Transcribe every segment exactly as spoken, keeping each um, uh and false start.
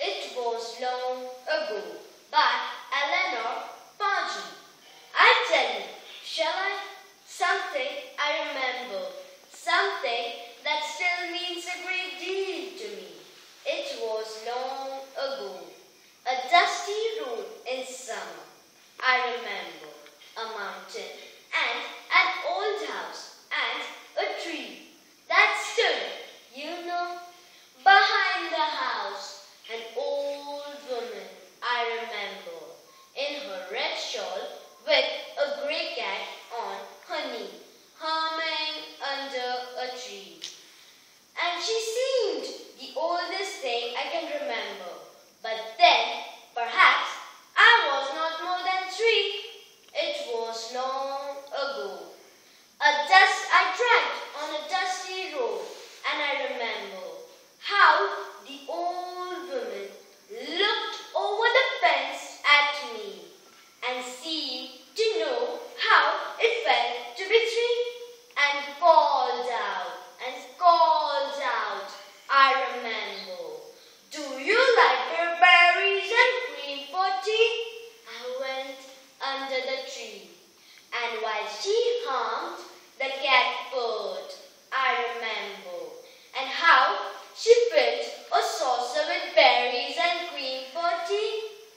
It was long ago by Eleanor Panchgani. I tell you, shall I? Something I remember, something that still means a great deal to me. It was long ago, a dusty road in summer. I remember a mountain and an old house and a tree that stood, you know, behind the house. An old woman, I remember, in her red shawl with a grey cat on her knee, humming under a tree. And she seemed the oldest thing I can remember. But then, perhaps, I was not more than three. It was long ago. A dust I dragged on a dusty road, and I remember how the old woman looked over the fence at me and seemed to know how it felt to be three, and called out and called out. I remember, do you like berries and cream for tea? I went under the tree, and while she hummed, the cat purred. I remember, and how she filled a saucer with berries and cream for tea.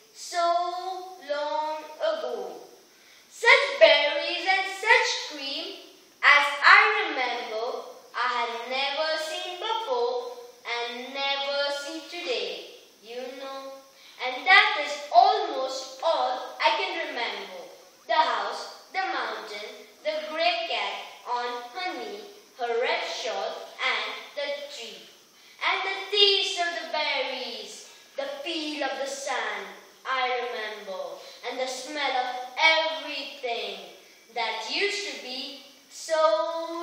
So long ago. Such berries and such cream as I remember I had never seen before and never see today, you know. And that is almost all I can remember. The house, the mountain, the grey cat on her knee, her red shawl and the tree. And the taste of the berries, the feel of the sun, I remember, and the smell of everything that used to be so